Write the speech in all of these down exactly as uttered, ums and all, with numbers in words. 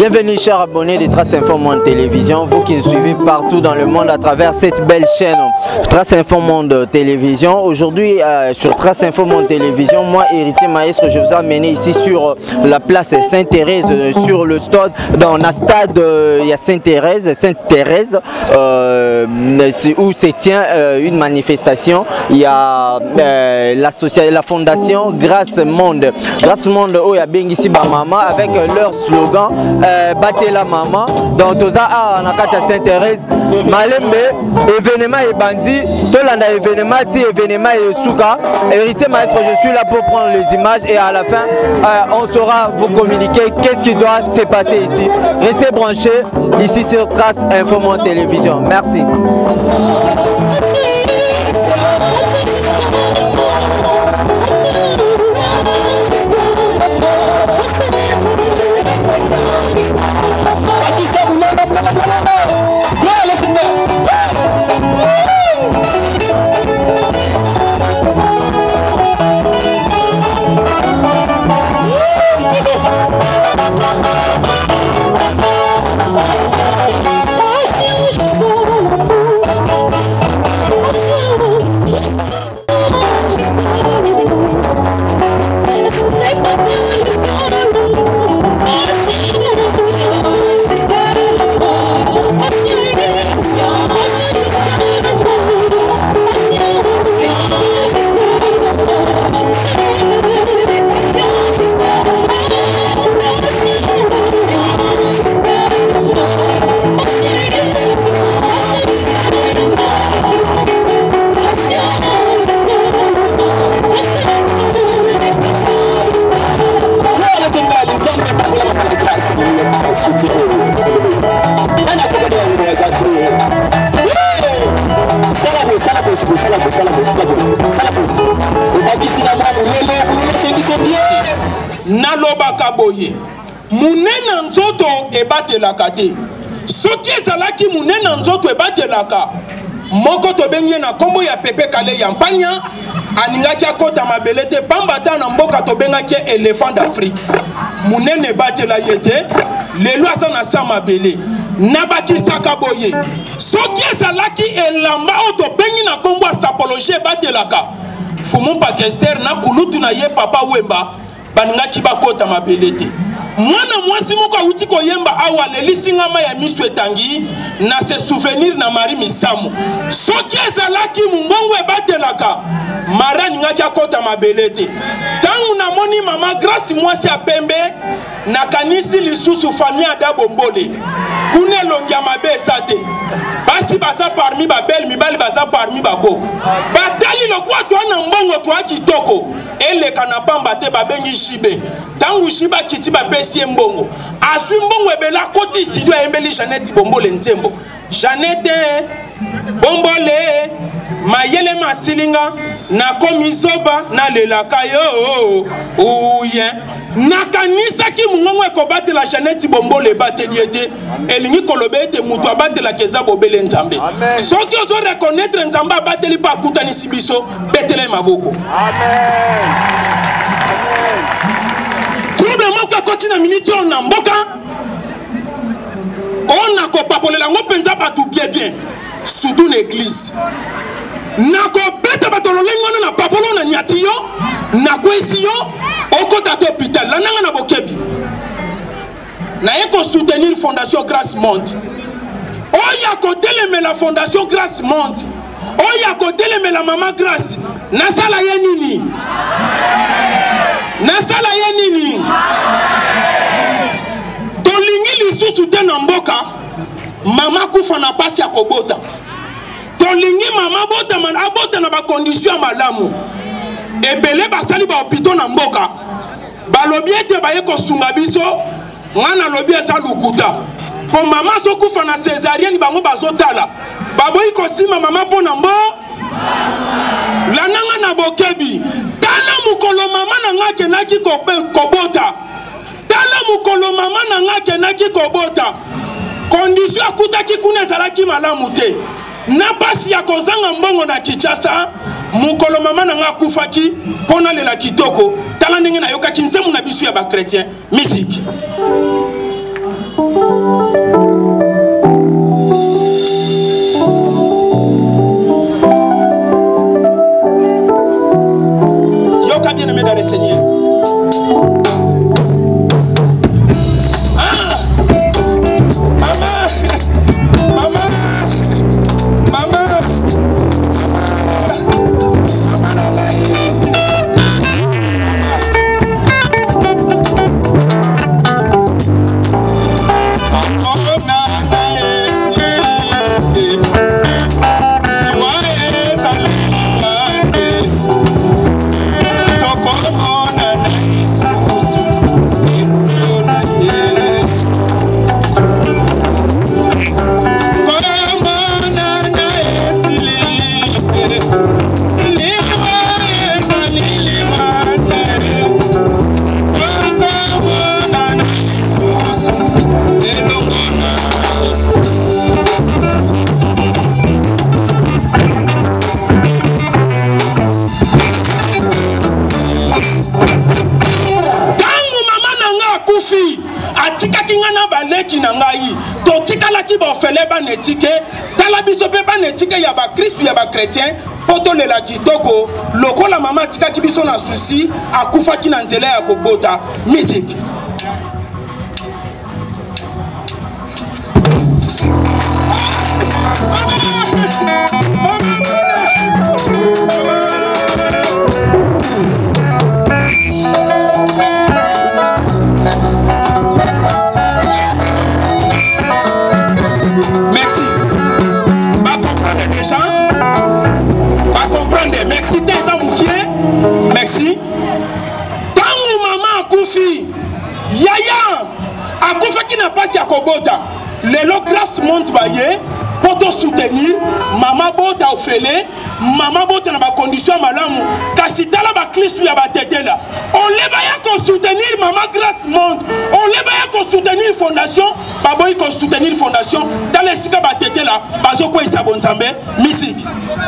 Bienvenue chers abonnés de Trace Info Monde Télévision, vous qui nous suivez partout dans le monde à travers cette belle chaîne Trace Info Monde Télévision. Aujourd'hui euh, sur Trace Info Monde Télévision, moi Héritier Maestro, je vous ai amené ici sur euh, la place Sainte-Thérèse, euh, sur le stade, dans la stade euh, il y a Sainte-Thérèse, Sainte-Thérèse euh, où se tient euh, une manifestation. Il y a euh, l'association, la fondation Grâce Monde, Grâce Monde où il y a Bengisi Bamama avec euh, leur slogan euh, Battez la maman. Donc tout ça à Nakata Sainte-Thérèse, Malembe, événement et bandit, tout l'anda événement, ti événement et souka. Héritier Maestro, je suis là pour prendre les images et à la fin euh, on saura vous communiquer qu'est-ce qui doit se passer ici. Restez branchés ici sur Trace Info Monde Télévision. Merci. Naloba kaboye munena nzoto ebatelaka te soki ezalaki munena nzoto ebatelaka moko tobengi na kombo ya Pepe Kale ya mpanya aningaki akota mabele te pambata na mboka tobengaki éléphant d'Afrique munene ebatela ye te lelo aza na sa mabele nabakisaka boye soki ezalaki elamba oyo tobengi na kombo ya sapologie ebatelaka fumu pakester na kulutu na ye papa Wemba baningaki bakota mabele te mwana mwasi moko awuti koyemba awa lelisingama ya misu etangi na se souvenir na Marie Misamu soki ezalaki mumbongo ebatelaka mara ningaki akota mabele te tangu namoni mama Grâce mwasi ya pembe nakanisi lisusu famille ada bombole kuna elongi ya mabe eza te basi baza parmi babel mibali baza parmi babo batali lokwa toa na mbongo toa kitoko eleka na pamba te babengi shibe tangu shiba kiti bapesi mbongo aswi mbongo ebela koti studio embeli Jeannette Bombole Ntembo Jeannette Bombole mayele masilinga na komisoba na lelaka yo uye nakanisaki mungongo ekobatela Jeannette Bombole bateli ete elingi kolobe ete mutu abatela keza bobele nzambe soki ozo reconnaître nzambe abateli pa akutanisi biso betele maboko amen trouble moko akoti na miniti oyo na mboka ona kopapolela ngo penza batu bien bien surtout l'église nakobeta bato lolengo wana na papolo na nyati yo na kwesi yo okota to hôpital la nanga na bokebi na ye ko soutenir fondation Grâce Monde oya ko deleme la fondation Grâce Monde oya ko deleme la mama Grâce na sala ye nini na sala ye nini tolingi lisusu te na mboka mama kufa na pasi ya kobota tolingi mama bota man abota na ba condition ya malamu ebele basali ba hôpital na mboka balobi ete baye kosunga biso ngana lobi eza lukuta po mama so kufa na césarienne bango bazotala baboyi kosima mama po na mbo lananga na bokebi tala mukolo mama na ngake naki kobota tala mukolo mama na ngake naki kobota condition akutaki kuna ezalaki malamu te na pasi ya kozanga mbongo na Kinshasa mukolo mama na nga kufaki pona lela kitoko tala ndenge na yoka kinzemu na bisu ya ba chrétien musique Yoka bien-aimé dans le Seigneur. Ah! Maman! Maman! Maman! Maman! Maman! baleki na ngai totikalaki bofele banetike tala biso pe banetike ya bakristu ya bakretien po tolela kitoko lokola mama atikaki biso na susi akufaki na nzela ya kobota musique. Merci. Pas comprendre des gens. Pas comprendre. Merci des amoukiers. Merci. Tangu maman akufi. Yaya. Akufa qui n'a pas si akobota. Lelo grâce monte baye. Pour te soutenir. Maman bota ofele. Maman bota na ba condition malamu. Kasitala ba kristu ya ba tete la. On les va qu'on soutenir maman grâce monte. On les va qu'on soutenir fondation. Baboy qu'on soutenir fondation. Dans les sika ba tete la. Bazo ko isa bonzambe. Musique.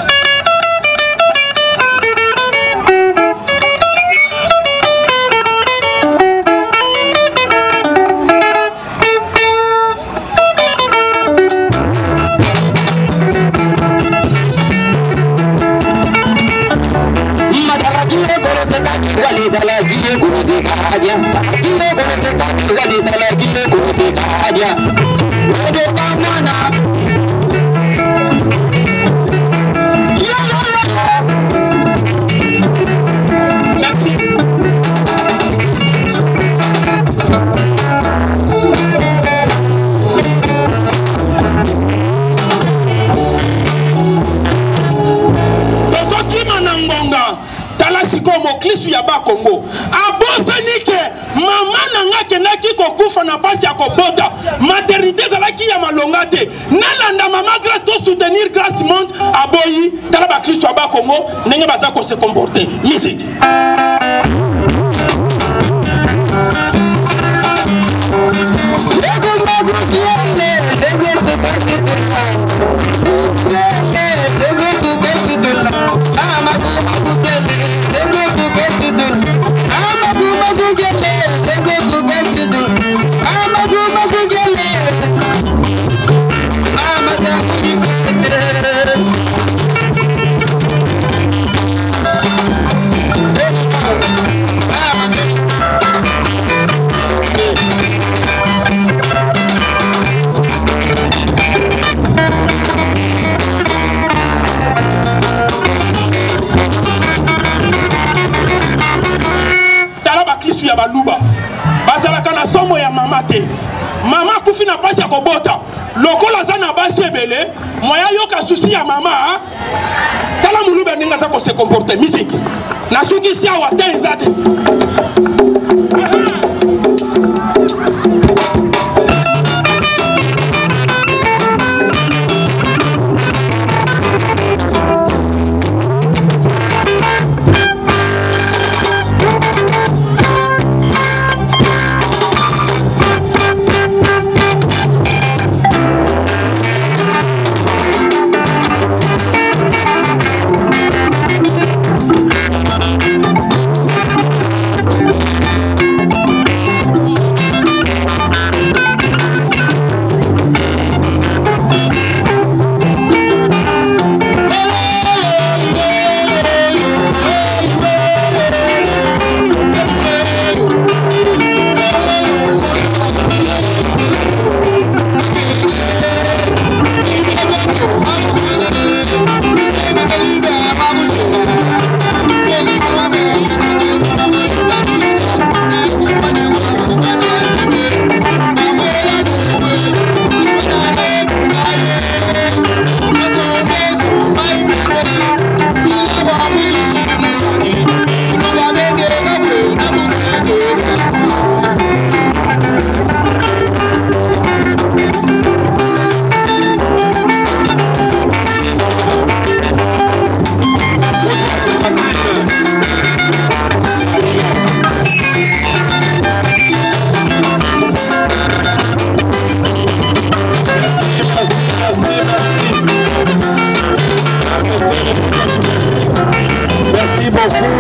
Merci. Moklisu ya ba Congo abosani ke mama nanga kenaki kokufa na pasi ya kobota maternité zalaki ya malonga te nalanda mama grâce to soutenir grâce monde aboyi tala ba Kristo ya ba Congo ndenge baza ko se comporter musique. Ya baluba bazalaka na somo ya mama te mama kufi na pasi ya kobota lokola za na basi ebele moya yoka susi ya mama tala mulube ndinga za ko se comporter musique na suki si awa te ezate.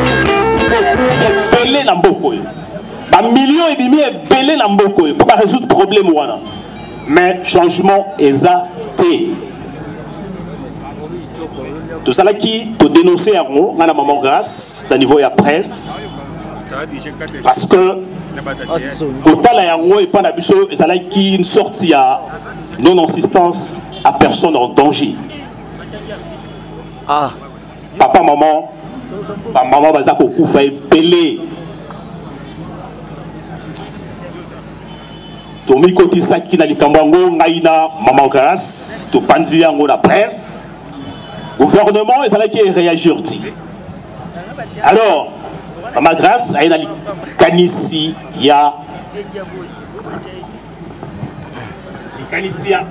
belé na mboko ba millions et demi belé na mboko pour pas résoudre problème wana mais changement eza té tout ça là qui te dénoncer à moi ngana maman grâce à niveau ya presse parce que kotala yango et pas na biso eza là qui une sortie à non assistance à personne en danger. Ah. Papa, maman, maman, baza kokufa ebele. Tomi kotisa ki na likambo yango ngai na maman grâce, to panzi yango na presse. Gouvernement ezala ki réagir ti. Alors, maman grâce a na kanisi ya kanisi ya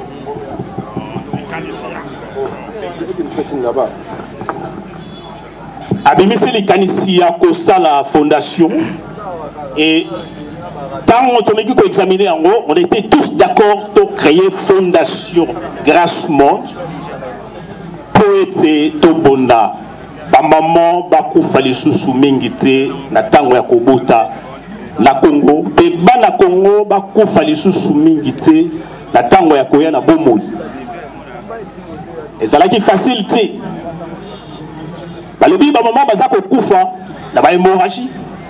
abimisi likanisi ya kosala fondation et tant on a examiné en gros on était tous d'accord pour créer fondation Grâce Monde poète tobonda ba maman ba kufa lisusu mingi te na tango ya kobota na Congo pe ba na Congo ba kufa lisusu mingi te na tango ya koya na bomoi. Et ça là qui facilite. Le biba maman baza ko kufa na ba hémorragie.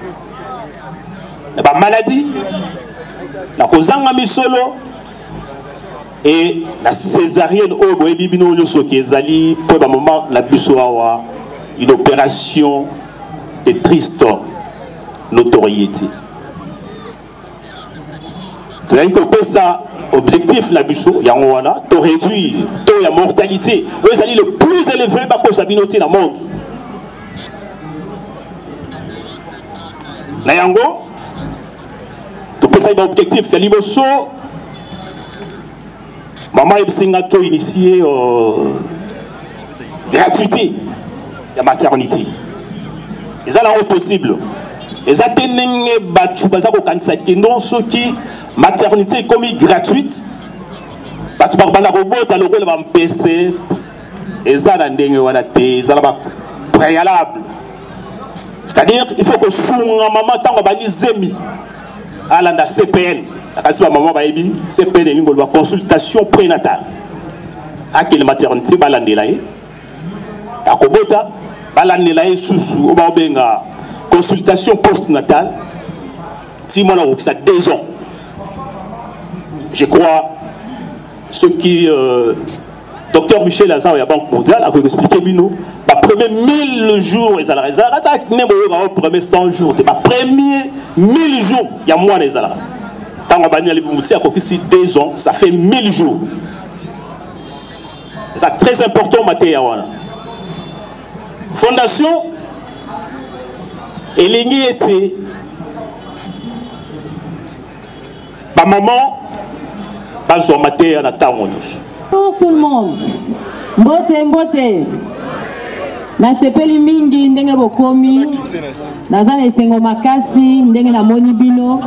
Na ba maladie. Na kozanga misolo et la césarienne au boye bibino nyoso ki ezali pour ba maman la biso awa une opération de triste notoriété. Tu as dit que ça objectif la biso yango wana to réduire taux ya mortalité eux ali le plus élevé ba ko sabinoté dans le monde na yango to pesa ba objectif ya liboso maman ebsinga to initier euh, gratuité ya maternité eza la possible eza tenenge batu baza ko kanisa kendo soki maternité comme gratuite batu bakbanda kobota lokola ba mpese eza na ndenge wana te eza ba préalable c'est-à-dire il faut que sunga maman tango bani zemi alanda C P N kasi ba maman ba yebi C P N ngolo ba consultation prénatale akele maternité balandela ye akobota balandela ye susu oba benga consultation postnatale ti mona okisa deux ans. Je crois ce qui euh, docteur Michel Lazare à la Banque mondiale a expliqué bino ba premier mille jours et ala ezala ta nembo yo premier cent jours te ba premier mille jours il y a moins les ala tango bani ali muti a kokisi deux ans ça fait mille jours c'est très important matéria wana fondation elingi ete ba maman Bonjour tout le monde. Mbote mbote. Na sepeli mingi ndenge bokomi. Naza na esengo makasi ndenge na moni bino.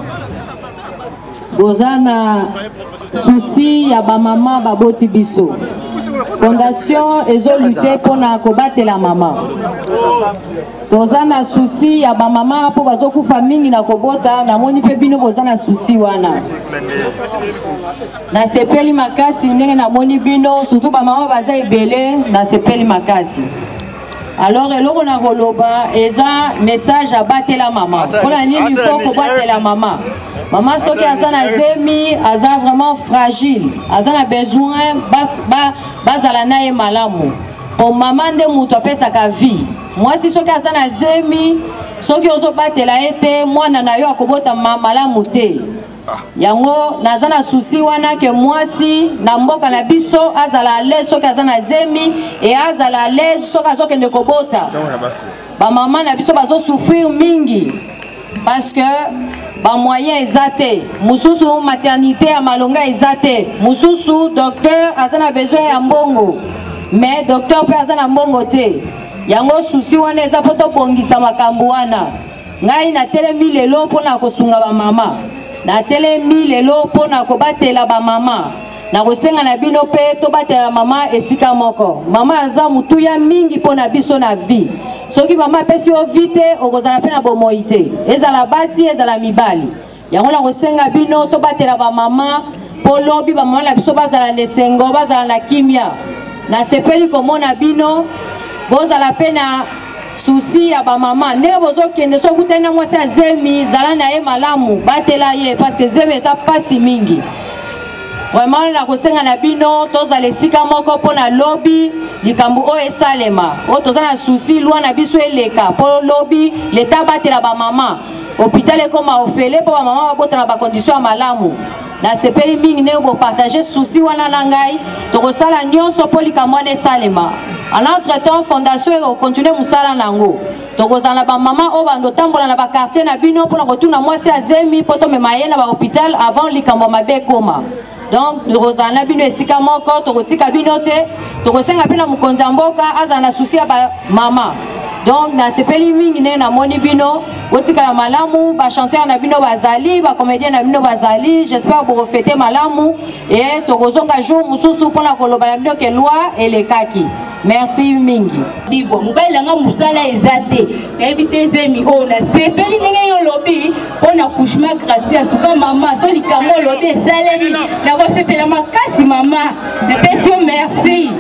Bozana souci ya ba mama baboti biso. Fondation ezo lutter pour na kobatela la maman. Bozana souci ya ba mama po bazokufa mingi na kobota na moni pe bino bozana souci wana. Na sepeli makasi ndenge na moni bino surtout ba mama baza ebele na sepeli makasi. Alors eloko na koloba eza message à batela maman. Pona nini il faut ko batela maman. Maman soki aza na zemi aza vraiment fragile. Aza na besoin bas ba bazala na ye malamu. Pour maman de mutu apesa ka vie. Moi si soki aza na zemi soki ozo batela ete mwana na yo akobota malamu te. Yango naza na souci wana ke mwasi na mboka na biso azala le soki aza na zemi et azala le soki azokende kobota. Ba maman na biso bazo souffrir mingi parce que ba moyen ezate mususu maternité ya malonga ezate mususu docteur azana besoin ya mbongo mais docteur pe azana mbongo te yango souci wana eza poto bongisa makambo wana ngai na telemi lelo pona kosunga ba mama na telemi lelo pona kobatela ba mama na kosenga na bino pe to batela mama esika moko mama aza mutuya mingi pona biso na vie soki mama pesi yo vite okozala pe na bomoi te ezala basi ezala mibali yango na kosenga bino tobatela bamama mpo lobi bamama na biso bazala na esengo bazala na kimia nasepeli komona bino bozala pe na susi ya bamama ndenge bozokende soki utali na mwasi ya zemi zala na ye malamu batela ye parce que zemi eza pasi mingi vraiment na kosenga na bino tozala esika moko mpo na lobi likambo oyo esalema oyo toza na susi lwa na biso eleka mpo lobi leta batela bamama hôpital ekoma ofele mpo bamama babotana bakondition ya malamu nasepeli mingi ndenge bopartage susi wana na ngai tokosala nyonso mpo likambo wana esalema en entretemps fondation ekokontinue mosala nango tokozala na bamama oyo bandotambola na bakartier na bino mpona kotuna mwasi ya zemi mpo tomema ye na bahôpital avant likambo mabe ekoma donc tokozala na bino esika moko tokotika bino te tokosenga mpe na mokonzi ya mboka azala na susi ya bamama donc nasepeli mingi ndenge namoni bino botikala malamu bachanteur na bino bazali bacomédien na bino bazali j'espère bokofete malamu e tokozonga jour mosusu mpona koloba na bino ke loi elekaki merci mingi bibo mobali nanga mosala eza te nayebi te ezemi oyo nasepeli ndenge yo lobi mpona couchement gratuit en tout cas mama so likambo olobi esalemi nakosepela makasi mama napesi yo merci.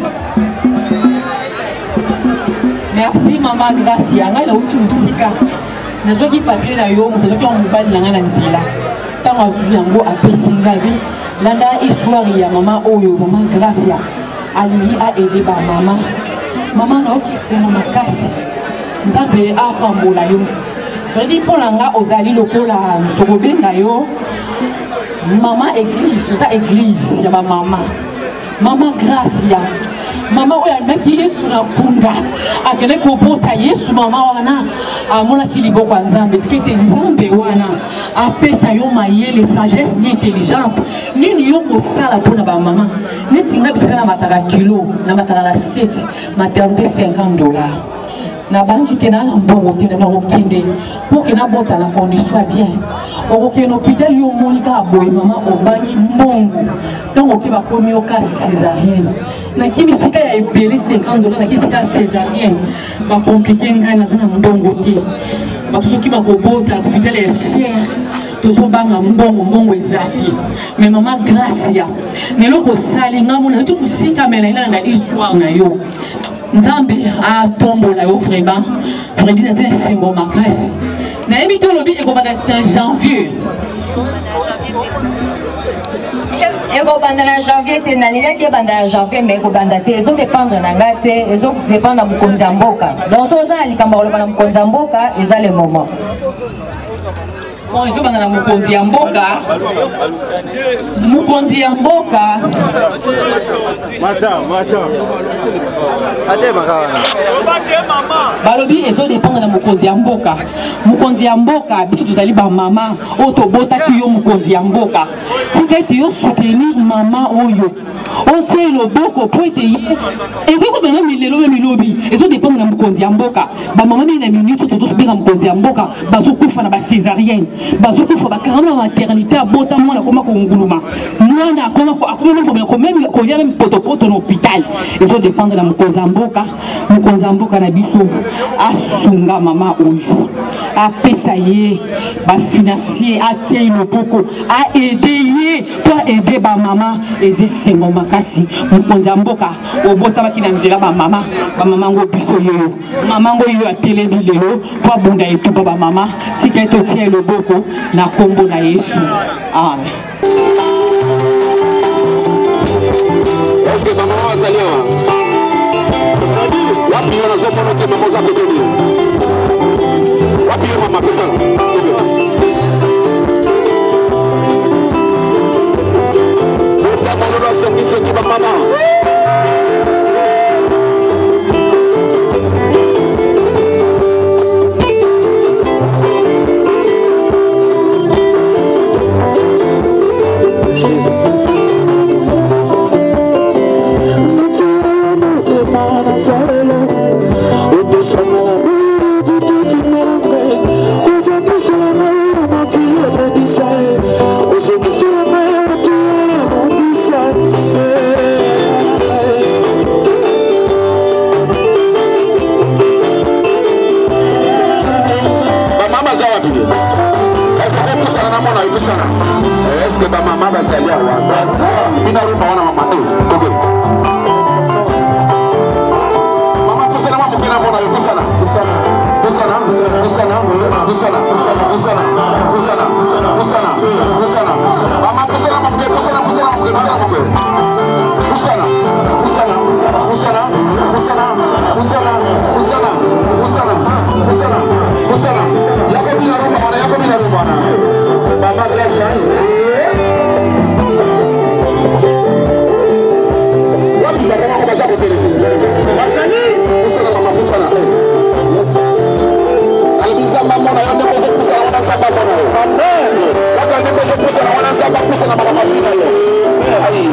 Merci maman Gracia. Ngai na uti musika. Nazwaki papier na yo moto azwaki mobali na ngai na nzela. Tango azwi yango apesi ngai landa histoire ya mama oyo maman Gracia. Alingi a aider ba mama. Mama na okisema makasi. Nzambe apambola yo. Ça veut dire pour langa ozali lokola tokobenga yo. Mama église, ça église ya ba mama. Mama Gracia. Mama oya meki Yesu na punda akene kobota Yesu mama wana amona kilibo kwa Nzambe tikete Nzambe wana apesa yo mayele sagesse ni intelligence nini yo kosala pona ba mama netinga bisika na mataka kilo na mataka la sept maternité cinquante dollars na banki tena na mbongo tena na okinde pour que na bota na condition bien okokeno hôpital yo monika boy mama obani mbongo donc okiba komi oka césarienne na kimi sika ya ebele cinquante dollars na kimi sika césarienne ba compliqué ngai na zana mbongo te ba tusoki ba kobota hôpital ya cher tozo banga mbongo mbongo ezati mais mama Gracia neloko sali ngamo na tout sika mela ina na histoire na yo Nzambe a tombola yo vraiment vraiment na zina simbo makasi na yebi to lobi ekobanda na janvier ekobanda na janvier te nalingaki ebanda ya janvier mais ekobanda te ezodépendre na nga te ezodépendre na mokonzi ya mboka donc so oza na likambo koloba na mokonzi ya mboka eza le moment. Bon, ils sont dans la Mukondi Mboka. Mukondi Mboka. Balobi, ils sont dépendants de la Mukondi Mboka. Mukondi Mboka, biso tozali ba mama, otobota ki yo Mukondi Mboka. Tika ete yo soutenir mama oyo. On tient le boko pour être et vous avez mis les lobby. Ils ont dépendant de la Mukondi Mboka. Ba maman ni na minute tous bien Mukondi Mboka. Bazo kufa na ba césarienne. Bazoku faut bakarama maternité abota mwana koma ko nguluma mwana koma ko akoma ko ko même ko ya même poto poto na hôpital ils ont dépendre la mukonza mboka mukonza mboka na biso asunga mama oyo apesa ye ba financier atie le poko a aider ye toi aider ba mama eze sengo makasi mukonza mboka obota bakina nzela ba mama ba mama ngo biso yo mama ngo yo atelemi lelo po bunda etu ba mama tika eto tie le boko na kombo na Yesu. Amen. Est-ce que maman va saluer? Wapi on a fait pour notre maman à côté de nous. Wapi maman pesa. Nous avons la service qui va maman. Sorry, Est-ce que ma maman va s'allier à la base? Il n'a pas maman. Maman, pousse la maman pour qu'il n'a pas de pousse la. Pousse la, pousse la, pousse la, pousse la, pousse la, pousse la, pousse la. Maman, pousse la maman, pousse la, pousse la, pousse la, pousse la. Pousse la, pousse la, pousse la, pousse la, pousse la, pousse la, pousse la, pousse la, pousse la, pousse la. Ya que vino rumba, ya que vino rumba. Mamá, gracias. La maman va pasar por teléfono. Púsala, mamá, púsala. Al mismo mamá, no te puedes púsala, van a zapa por ahí. Amén. Cuando no te puedes púsala, van a zapa, púsala, mamá, mira yo. Ahí.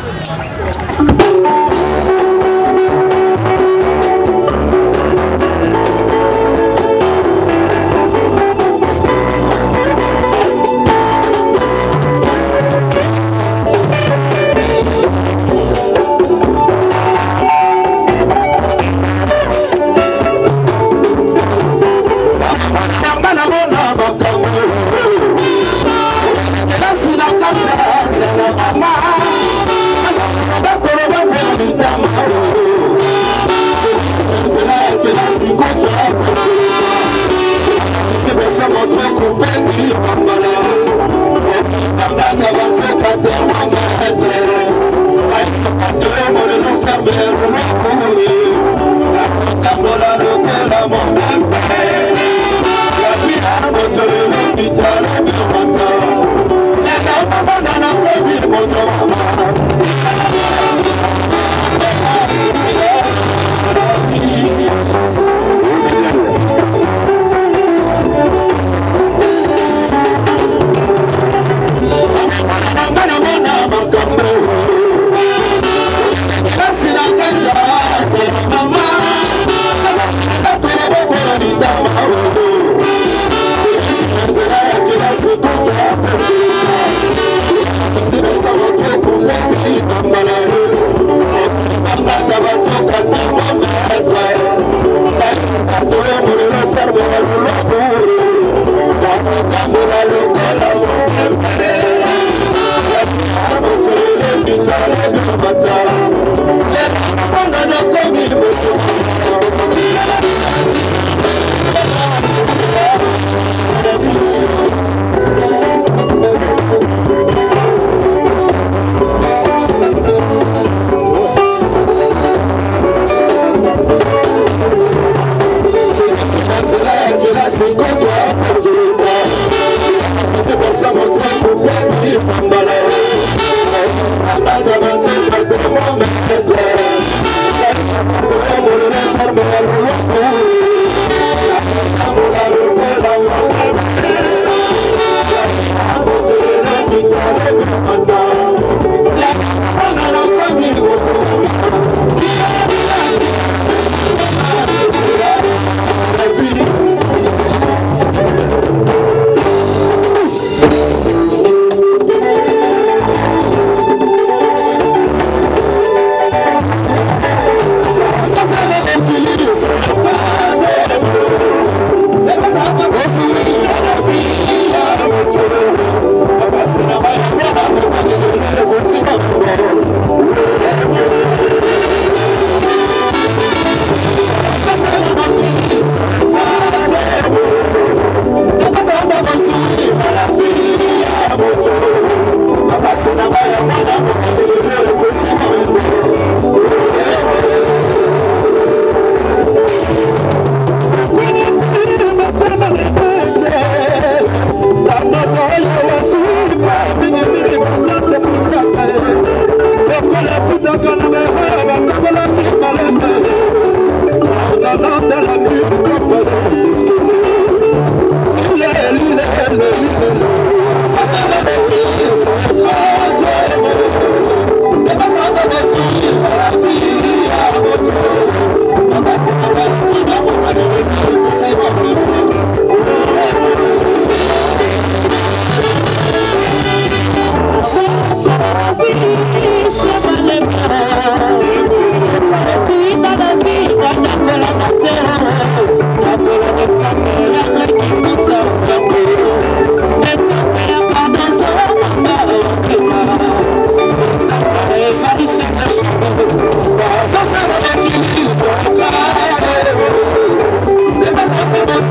Ça,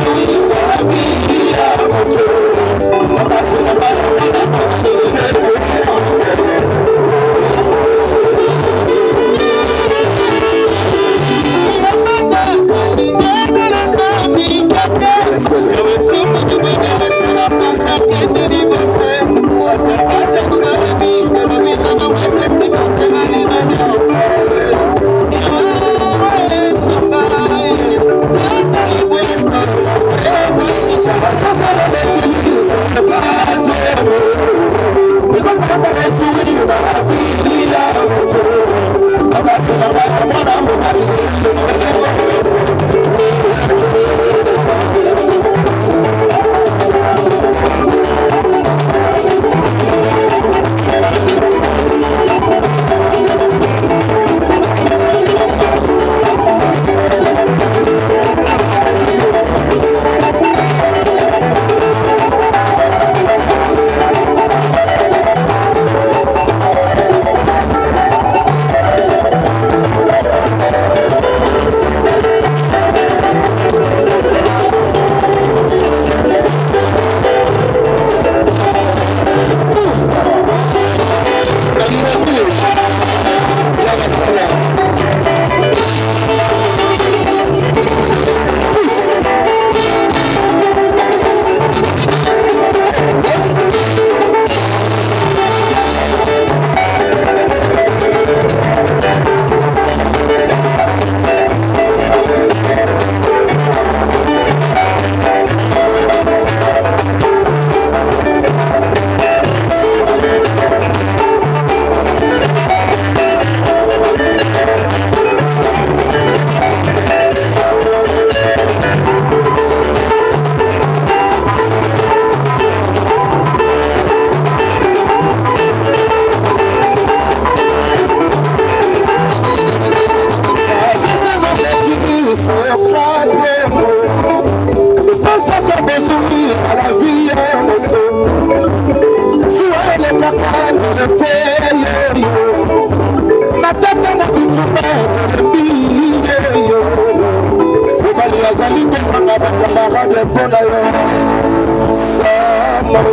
camarade mpo na yo sama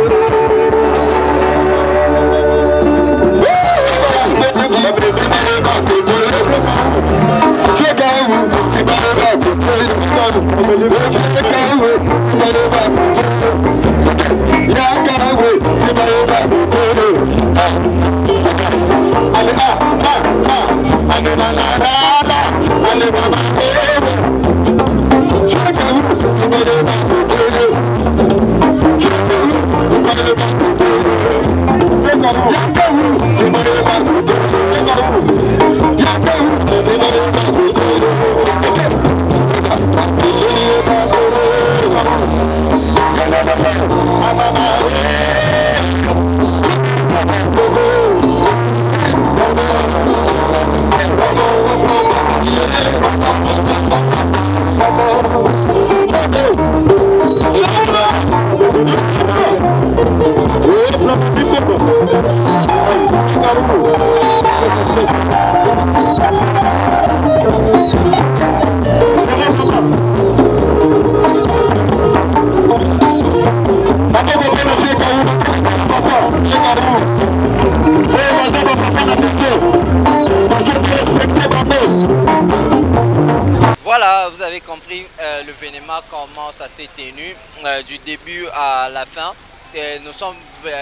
Voilà, vous avez compris euh, l'événement, comment ça s'est tenu euh, du début à la fin. Et nous sommes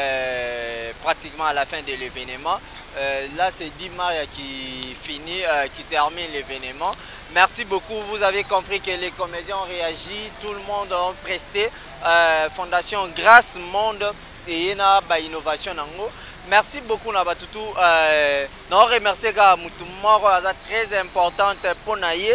euh, pratiquement à la fin de l'événement. Euh, là, c'est Dimar qui finit, euh, qui termine l'événement. Merci beaucoup. Vous avez compris que les comédiens ont réagi, tout le monde a presté. Euh, Fondation Grâce Monde et na ba innovation nango. Merci beaucoup Nabatutu. Euh, nous remercions Moutoumoro, c'est très importante pour naïe.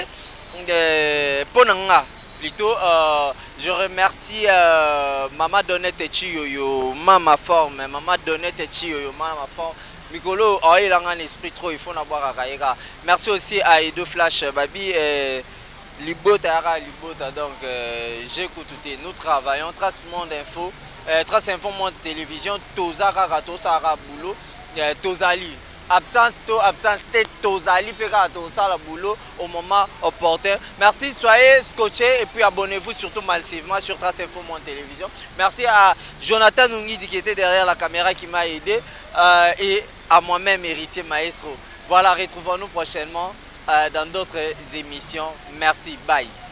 Euh, Ponanga plutôt euh, je remercie euh, Maman Donette Chiyoyo, Mama Forme, Maman Donette Chiyoyo, Mama Forme. Mikolo, oh, il a un esprit trop, il faut n'avoir à Kaïga. Merci aussi à Edo Flash, Babi, euh, Libota, Libota. Donc, euh, j'écoute tout. Nous travaillons, Trace Monde Info, euh, Trace Info Monde Télévision, Tozara, Tosara Boulot, euh, Tozali. Absence, to, absence, tête, Tozali, Pega, Tosara Boulot au moment opportun. Merci, soyez scotchés et puis abonnez-vous surtout massivement sur Trace Info Monde Télévision. Merci à Jonathan Nungidi qui était derrière la caméra qui m'a aidé euh, et à moi-même, Héritier Maestro. Voilà, retrouvons-nous prochainement euh, dans d'autres émissions. Merci, bye.